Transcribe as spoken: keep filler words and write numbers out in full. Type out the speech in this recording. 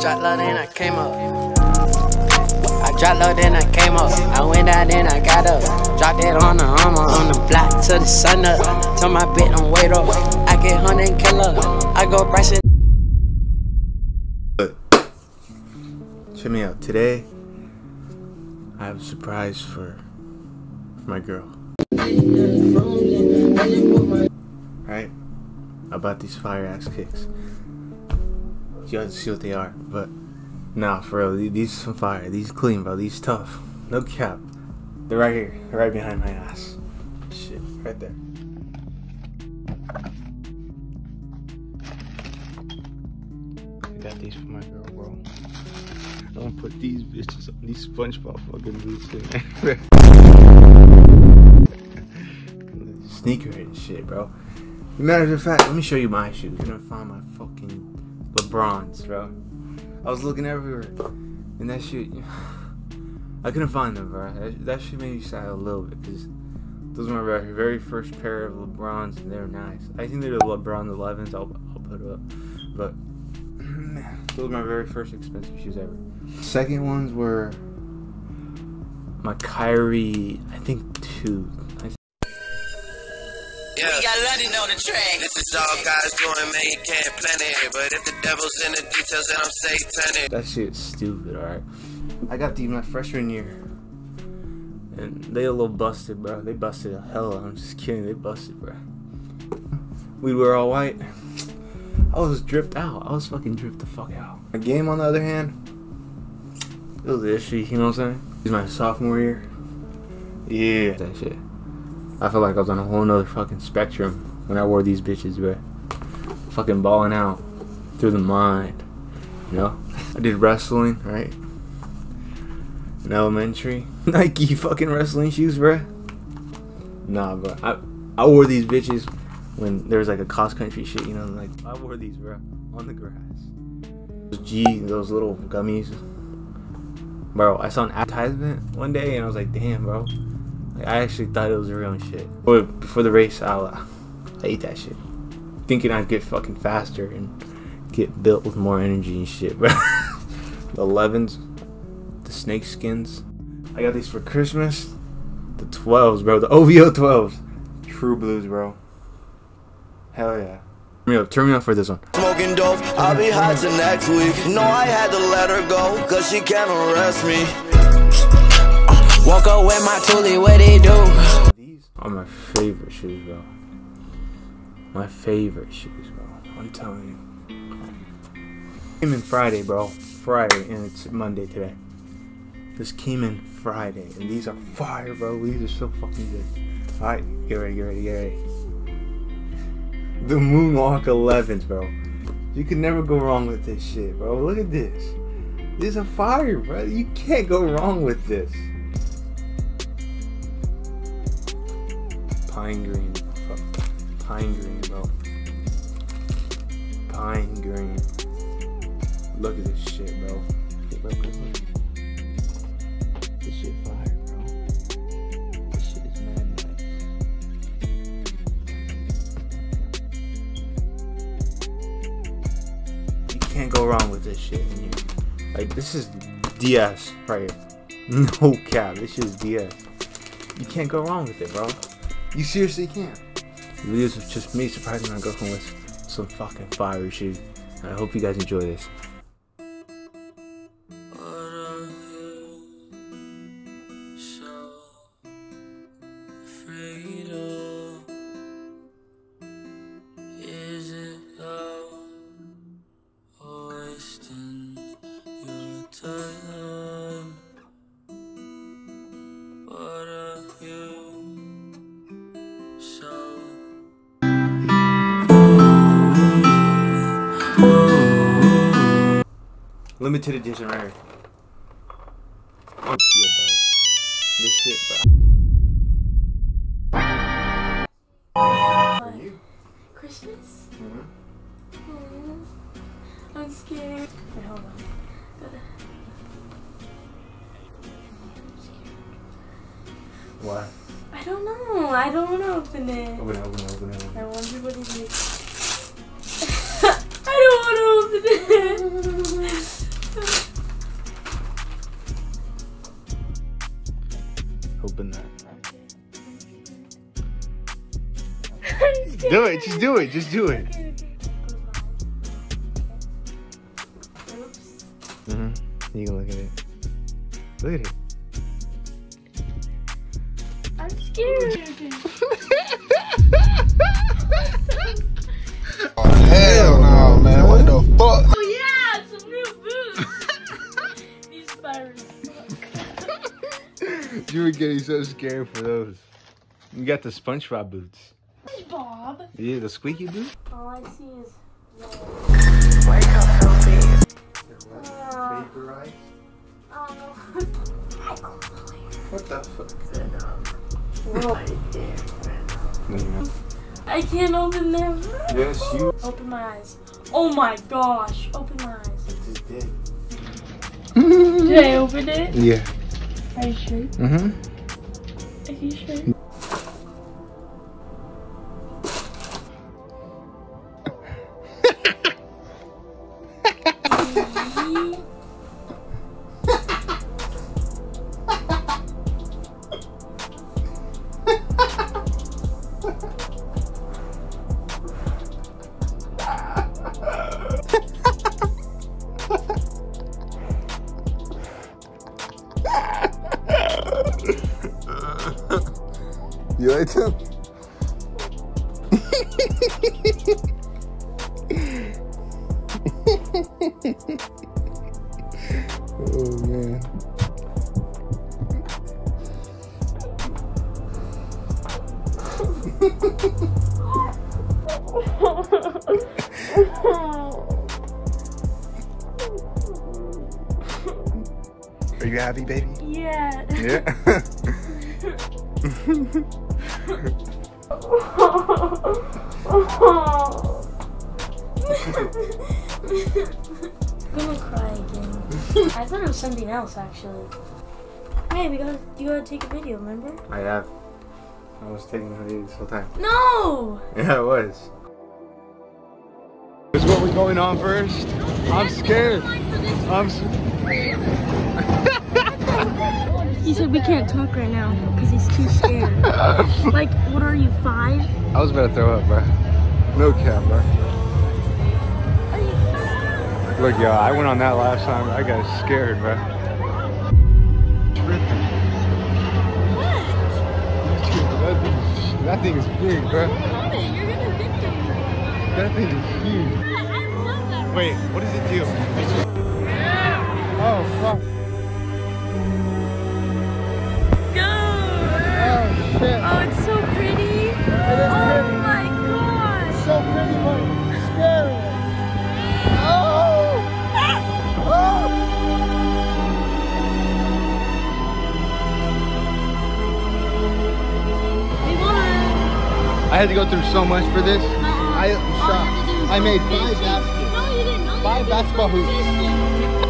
dropped low, then I came up. I dropped low, then I came up. I went down, then I got up. Dropped it on the armor, on the block till the sun up. Tell my bitch don't wait up. I get hunting and kill her. I go brushing. Check me out. Today, I have a surprise for, for my girl. Right? I bought these fire ass kicks. You guys see what they are, but nah, for real, these some fire. These clean, bro. These tough. No cap. They're right here, right behind my ass. Shit, right there. I got these for my girl, bro. I'm gonna put these bitches on these SpongeBob fucking boots in. Sneaker and shit, bro. Matter of fact, let me show you my shoes. You're gonna find my fucking LeBrons, bro. I was looking everywhere, and that shit, I couldn't find them, bro. That, that shit made me sad a little bit, because those were my very, very first pair of LeBrons, and they're nice. I think they're the LeBron elevens, I'll, I'll put it up. But, man, those were my very first expensive shoes ever. Second ones were my Kyrie, I think two. Yeah. We got London on the track. This is all guys doing, man, you can't plan it. But if the devil's in the details, then I'm satanic. That shit's stupid, alright? I got these my freshman year. And they a little busted, bro. They busted a hell. I'm just kidding, they busted, bro. We were all white. I was dripped out. I was fucking dripped the fuck out. My game, on the other hand, it was ishy, you know what I'm saying? This is my sophomore year. Yeah, that shit. I feel like I was on a whole nother fucking spectrum when I wore these bitches, bro. Fucking balling out through the mind, you know? I did wrestling, right? In elementary. Nike fucking wrestling shoes, bro. Nah, bro. I, I wore these bitches when there was like a cross country shit, you know? Like, I wore these, bro, on the grass. Those G, those little gummies. Bro, I saw an advertisement one day and I was like, damn, bro. Like, I actually thought it was real and shit. But before the race, I'll, uh, I ate that shit. Thinking I'd get fucking faster and get built with more energy and shit, bro. The elevens, the snake skins. I got these for Christmas. The twelves, bro. The O V O twelves. True blues, bro. Hell yeah. Turn me up, turn me up for this one. Smoking dope, I'll be high till next week. No, I had to let her go, cause she can't arrest me. Walk up with my toolie, what they do? These are my favorite shoes, bro. My favorite shoes, bro. I'm telling you. Came in Friday, bro. Friday, and it's Monday today. This came in Friday, and these are fire, bro. These are so fucking good. Alright, get ready, get ready, get ready. The Moonwalk elevens, bro. You can never go wrong with this shit, bro. Look at this. These are fire, bro. You can't go wrong with this. Pine green, pine green, bro. Pine green. Look at this shit, bro. Look, look, look. This shit fire, bro. This shit is mad nice. You can't go wrong with this shit in here. Like, this is D S right here. No cap, this shit is D S. You can't go wrong with it, bro. You seriously can't. This is just me surprising my girlfriend with some fucking fire shoes. I hope you guys enjoy this. Limited edition right here. Oh yeah, bro. This shit, bro. Are you? Christmas? Mm-hmm. Aww. I'm scared. Wait, hold on. Gotta... I'm scared. Why? I don't know. I don't want to open it. Open it, open it, open it. I wonder what it is. I don't want to open it. open that. I'm scared. Do it. Just do it. Just do it. Okay, okay. Oops. Mm-hmm. You can look at it. Look at it. I'm scared. Oh, hell no, man. What the fuck? Oh yeah, some new boots. These spiders. You were getting so scared for those. You got the SpongeBob boots. Bob. Yeah, the squeaky boot. All I see is. Wake up, Sophie. Uh, Vaporized? oh. What the fuck? I can't open them. Yes, you. Open my eyes. Oh my gosh. Open my eyes. Just did. Did I open it? Yeah. Are you sure? Mm-hmm. Are you sure? You like them? Oh man. Are you happy, baby? Yeah. Yeah. I'm gonna cry again. I thought it was something else actually. Hey, we gotta you gotta take a video, remember? I have. I was taking the video this whole time. No! Yeah, it was. Is what was going on first? I'm scared. I'm scared. He said we can't talk right now because he's too scared. Like, what are you, five? I was about to throw up, bro. No cap, bro. Look, yo, I went on that last time. I got scared, bro. That thing, that thing is big, bro. You're gonna hit them. That thing is huge. I love that. Wait, what does it do? Oh, fuck. Go! Oh, shit. Oh, it's so pretty. It is Oh pretty. my gosh. So pretty, but scary. Oh! Oh! We won. I had to go through so much for this. Uh-uh. I am All you had to do shocked. was I go made fishing. five baskets. No, you didn't. All you Five had to do was basketball go hoops. fishing.